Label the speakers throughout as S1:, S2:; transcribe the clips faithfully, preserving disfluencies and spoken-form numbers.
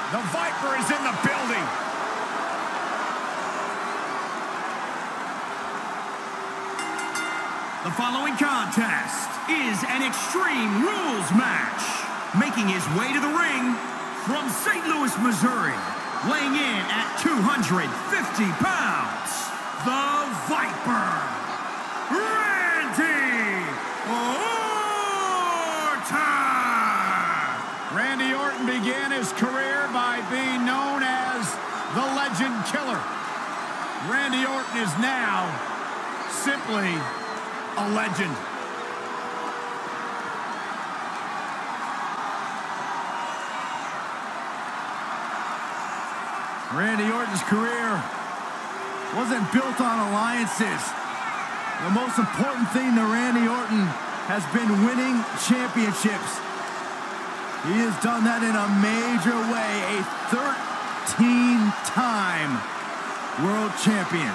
S1: The Viper is in the building.
S2: The following contest is an Extreme Rules match. Making his way to the ring from Saint Louis, Missouri, weighing in at two hundred fifty pounds, the Viper, Randy Orton!
S1: Randy Orton began his career by being known as the Legend Killer. Randy Orton is now simply a legend.
S3: Randy Orton's career wasn't built on alliances. The most important thing to Randy Orton has been winning championships. He has done that in a major way, a thirteen-time world champion.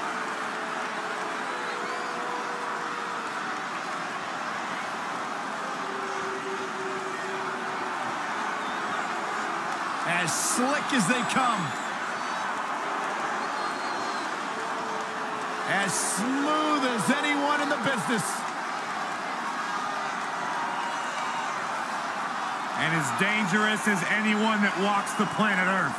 S1: As slick as they come. As smooth as anyone in the business.
S4: And as dangerous as anyone that walks the planet Earth.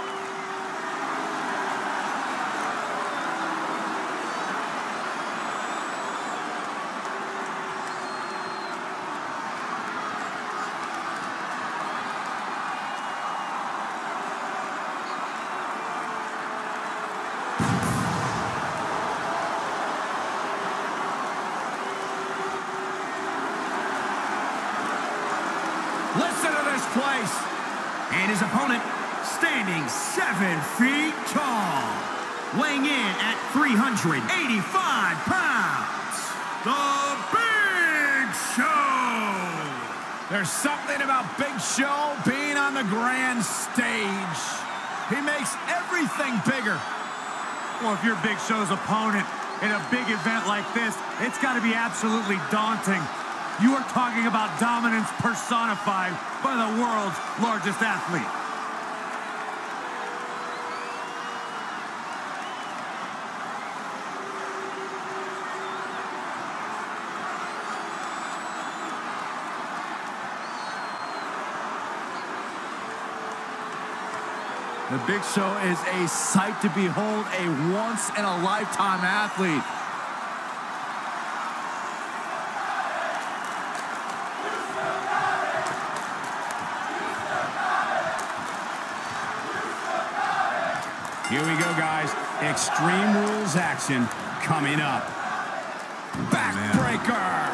S1: Listen to this place.
S2: And his opponent standing seven feet tall, weighing in at three hundred eighty-five pounds, the Big Show.
S1: There's something about Big Show being on the grand stage. He makes everything bigger.
S4: Well, if you're Big Show's opponent in a big event like this, it's got to be absolutely daunting. You are talking about dominance personified by the world's largest athlete.
S3: The Big Show is a sight to behold, a once-in-a-lifetime athlete.
S1: Here we go, guys. Extreme Rules action coming up. Backbreaker!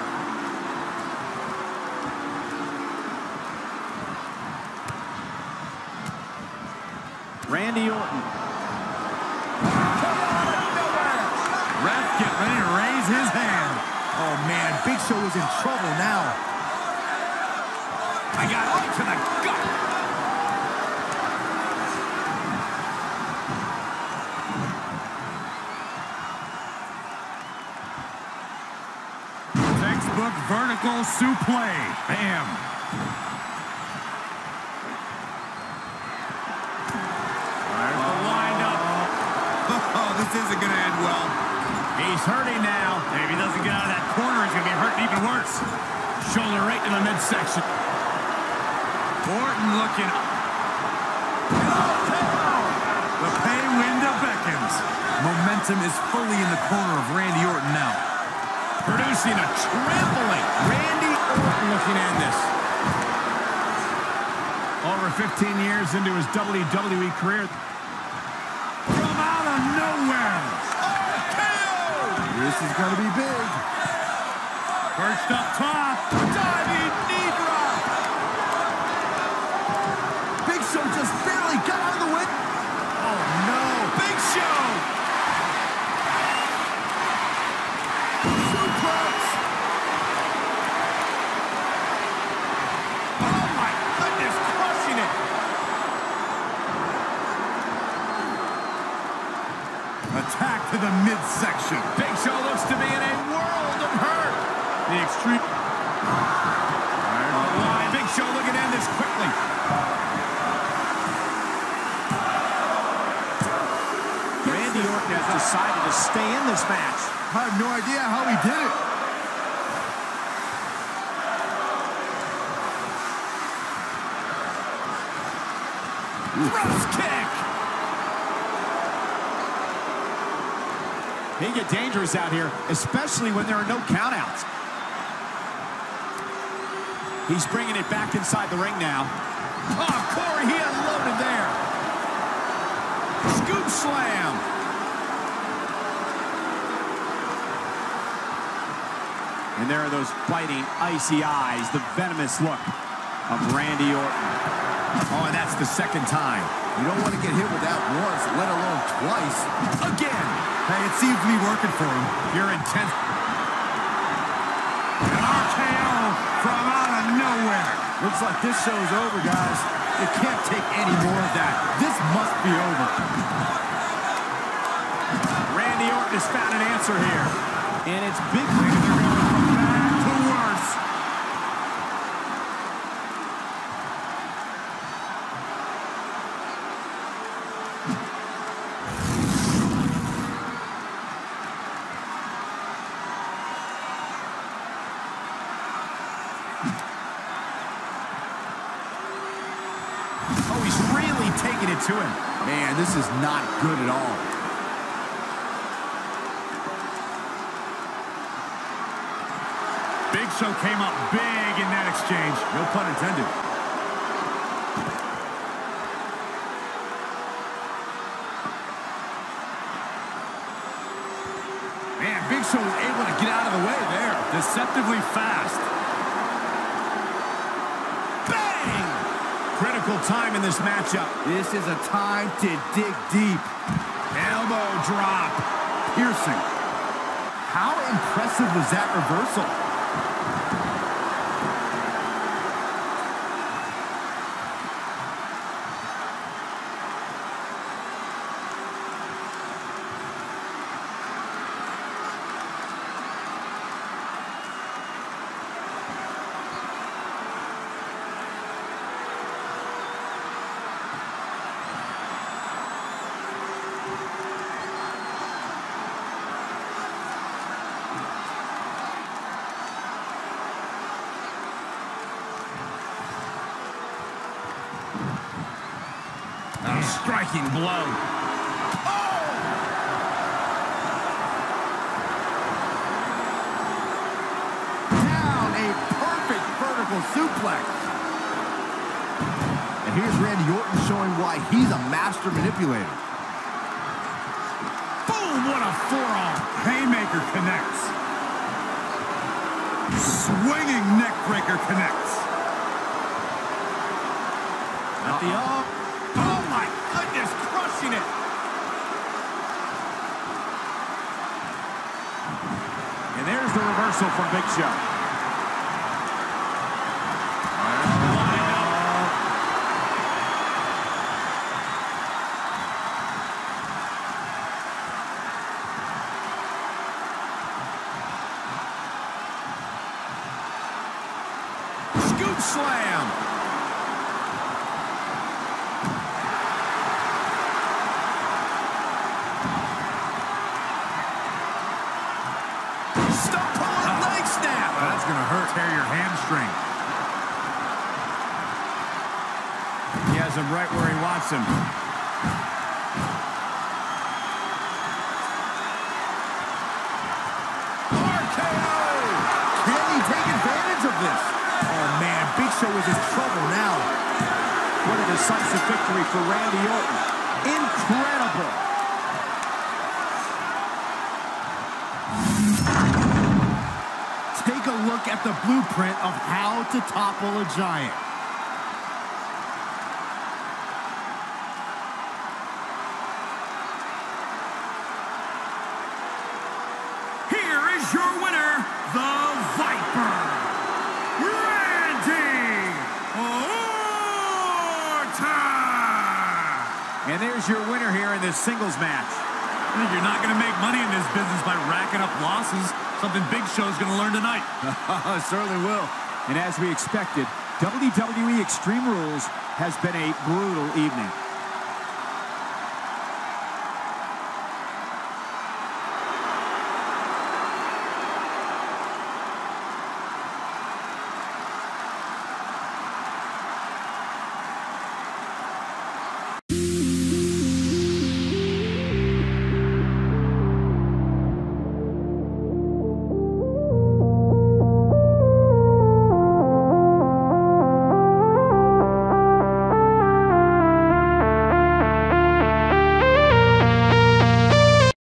S3: Randy Orton.
S4: Ref, get ready to raise his hand.
S3: Oh, man, Big Show is in trouble now.
S1: I got right to the gut.
S4: Textbook vertical suplex. Bam.
S1: This isn't going to end well. He's hurting now.
S4: If he doesn't get out of that corner, he's going to be hurting even worse.
S1: Shoulder right in the midsection.
S4: Orton looking. The pay window beckons.
S3: Momentum is fully in the corner of Randy Orton now.
S1: Producing a trampling. Randy Orton looking at this. Over fifteen years into his W W E career.
S4: From out of nowhere.
S3: This is going to be big.
S4: Perched up top.
S1: Diving knee drop.
S3: Big Show just barely got out of the way.
S1: Oh, no. Big Show.
S3: Suplex.
S1: Oh, my goodness. Crushing it.
S3: Attack to the midsection.
S1: Big Show looks to be in a world of hurt.
S4: The extreme.
S1: Oh, Big Show looking to end this quickly.
S5: decided to stay in this match.
S3: I have no idea how he did it.
S1: Cross kick.
S5: They get dangerous out here, especially when there are no countouts. He's bringing it back inside the ring now.
S1: Oh, Corey, he unloaded there. Scoop slam.
S5: And there are those biting, icy eyes, the venomous look of Randy Orton.
S1: Oh, and that's the second time.
S3: You don't want to get hit with that once, let alone twice.
S1: Again.
S3: Hey, it seems to be working for him.
S1: You're intense. An R K O from out of nowhere.
S3: Looks like this show's over, guys. You can't take any more of that. This must be over.
S5: Randy Orton has found an answer here. And it's big.
S1: They're going from bad to worse.
S5: Oh, he's really taking it to him.
S3: Man, this is not good at all.
S1: Big Show came up big in that exchange.
S3: No pun intended.
S1: Man, Big Show was able to get out of the way there. Deceptively fast. Bang!
S5: Critical time in this matchup.
S3: This is a time to dig deep.
S1: Elbow drop.
S3: Piercing. How impressive was that reversal?
S1: A striking blow. Oh!
S3: Down, a perfect vertical suplex. And here's Randy Orton showing why he's a master manipulator.
S1: Boom, what a forearm. Haymaker connects. Swinging neckbreaker connects. At the up. Oh my goodness, crushing it.
S5: And there's the reversal from Big Show.
S1: Scoop slam. Stop pulling leg snap. That's going to hurt. Tear your hamstring. He has him right where he wants him. R K O!
S3: Can he take advantage of this? Oh, man, Big Show is in trouble now.
S5: What a decisive victory for Randy Orton. Incredible.
S3: Take a look at the blueprint of how to topple a giant.
S2: Here is your winner, the Viper, Randy Orton!
S5: And there's your winner here in this singles match.
S1: I think you're not going to make money in this business by racking up losses. Something Big Show's going to learn tonight.
S3: Certainly will.
S5: And as we expected, W W E Extreme Rules has been a brutal evening.